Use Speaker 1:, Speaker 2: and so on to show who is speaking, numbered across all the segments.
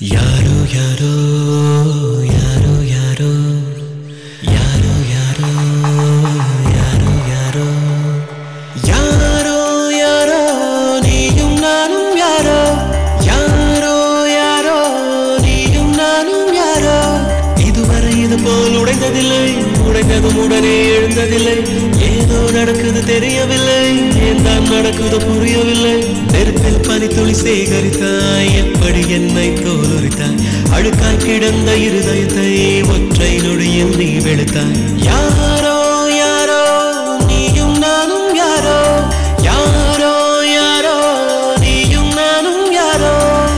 Speaker 1: யாரோ யாரோ யாரோ யாரோ யாரோ யாரோ யாரோ யாரோ யாரோ யாரோ நீயும் நானும் யாரோ யாரோ யாரோ நீயும் நானும் யாரோ இதுவரை இது போல் உடைந்ததில்லை உடைந்ததும் உடனே எழுந்ததில்லை ஏதோ நடக்குது தெரியவில்லை ஏன் தான் நடக்குது புரியவில்லை நெருப்பில் பனித்துளி சேகரித்தாய் எப்படி என்னை தோலுரித்தாய் அழுக்காய் கிடந்த இருதயத்தை ஒற்றை நொடியில் நீ வெளுத்தாய் யாரோ யாரோ நீயும் நானும் யாரோ யாரோ யாரோ நீயும் நானும் யாரோ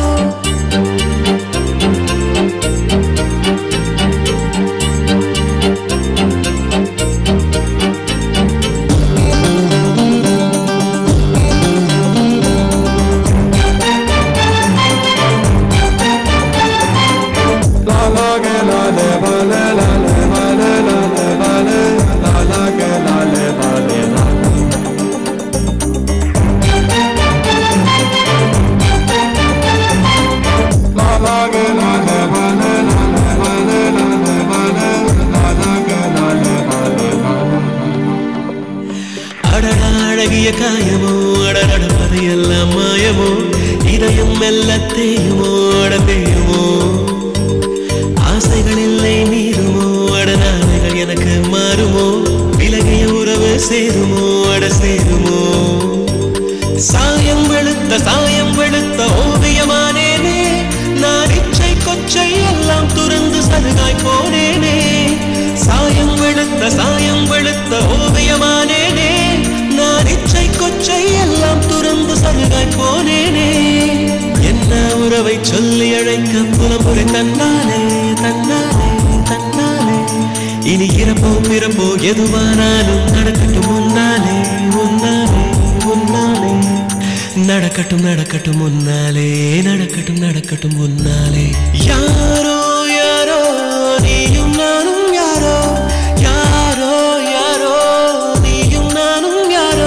Speaker 1: அழகிய காயமோ அடநடப்பது எல்லாம் மாயமோ இதயம் மெல்ல தேயுமோ அடதேயுமோ ஆசைகள் இல்லை மீறுமோ அடநாளைகள் எனக்கு மாறுமோ விலகிய உறவு சேருமோ அட சேருமோ சாயம் வெளுத்த ஓவியமானேனே நான் இச்சை கொச்சை எல்லாம் துறந்து சருகாய் போனேனே சாயம் வெளுத்த ஓவியமானேனே நான் இச்சை கொச்சை எல்லாம் துறந்து சருகாய் போனேனே என்ன உறவை சொல்லி அழைக்க புலம்புரை தன்னாலே தன்னாலே தன்னாலே இனி இறப்போ பிறப்போ எதுவானாலும் நடக்கட்டும் முன்னாலே முன்னாலே முன்னாலே நடக்கட்டும் நடக்கட்டும் முன்னாலே நடக்கட்டும் நடக்கட்டும் முன்னாலே யாரோ யாரோ நீயும் நானும் யாரோ யாரோ யாரோ நீயும் நானும் யாரோ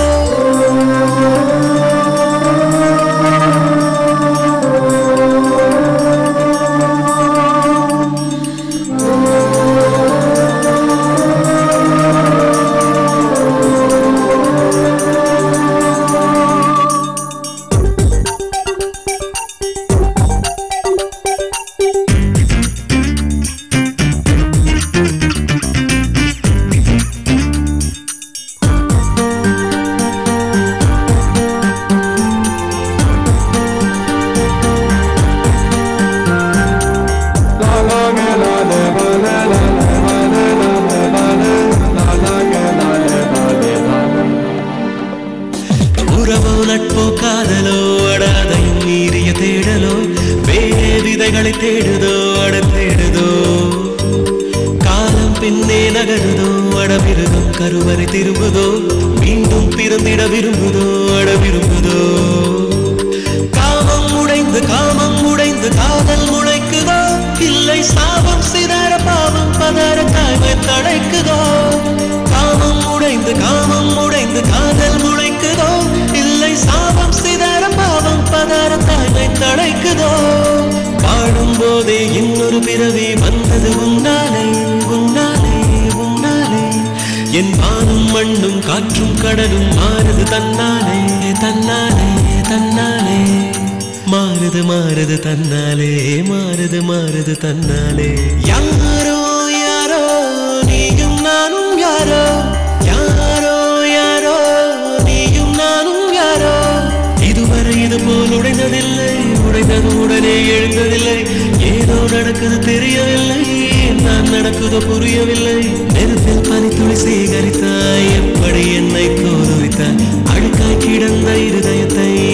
Speaker 1: உறவோ நட்போ காதலோ அடாதையும் மீறிய தேடலோ வேறே விதைகளை தேடுதோ அட தேடுதோ காலம் பின்னே நகருதோ அடவிருதும் கருவறை திரும்புதோ மீண்டும் பிறந்திட விரும்புதோ அட விரும்புதோ காமம் உடைந்து காதல் முளைக்குதோ இல்லை சாபம் சிதற பாவம் பதற தாய்மை தடைக்குதோ காமம் உடைந்து காதல் முளைக்குதோ இல்லை சாபம் சிதற பாவம் பதற தாய்மை தடைக்குதோ வாழும் போதே இன்னொரு பிறவி வந்தது உன்னாலே உன்னாலே உன்னாலே என் வானும் மண்ணும் காற்றும் கடலும் மாறுது தன்னாலே தன்னாலே தன்னாலே மாறுது மாறுது தன்னாலே மாறுது மாறுது தன்னாலே யாரோ யாரோ நீயும் நானும் யாரோ யாரோ யாரோ நீயும் நானும் யாரோ இதுவரை இது போல் உடைந்ததில்லை உடைந்தது உடனே எழுந்ததில்லை ஏதோ நடக்குது தெரியவில்லை நான் நடக்குதோ புரியவில்லை நெருப்பில் பனித்துளி சேகரித்தாய் எப்படி என்னை தோலுரித்தாய் அழுக்காய் கிடந்த இருதயத்தை